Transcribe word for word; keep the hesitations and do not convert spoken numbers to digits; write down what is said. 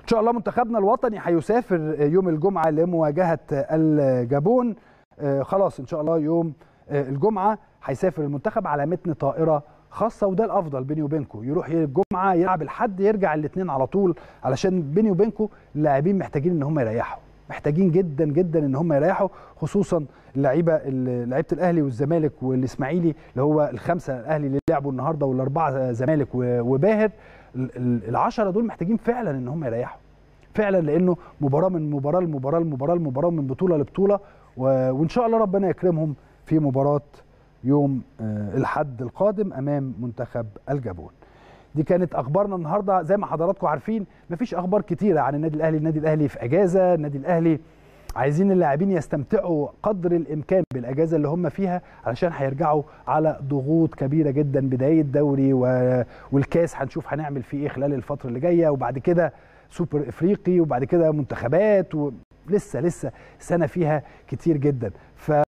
ان شاء الله منتخبنا الوطني هيسافر يوم الجمعه لمواجهه الجابون. خلاص ان شاء الله يوم الجمعه هيسافر المنتخب على متن طائره خاصه، وده الافضل بيني وبينكم، يروح الجمعه يلعب الحد يرجع الاثنين على طول، علشان بيني وبينكم اللاعبين محتاجين ان هم يريحوا، محتاجين جدا جدا ان هم يريحوا، خصوصا اللعيبه لعيبه الاهلي والزمالك والاسماعيلي اللي هو الخمسه الاهلي اللي لعبوا النهارده والاربعه زمالك وباهر. العشره دول محتاجين فعلا ان هم يريحوا فعلا، لانه مباراه من مباراه لمباراه لمباراه لمباراه من بطوله لبطوله، وان شاء الله ربنا يكرمهم في مباراه يوم الحد القادم امام منتخب الجابون. دي كانت اخبارنا النهارده. زي ما حضراتكم عارفين مفيش اخبار كتيره عن النادي الاهلي، النادي الاهلي في اجازه، النادي الاهلي عايزين اللاعبين يستمتعوا قدر الامكان بالاجازه اللي هم فيها، علشان هيرجعوا على ضغوط كبيره جدا، بدايه دوري والكاس هنشوف هنعمل فيه ايه خلال الفتره اللي جايه، وبعد كده سوبر افريقي، وبعد كده منتخبات، ولسه لسه سنه فيها كتير جدا. ف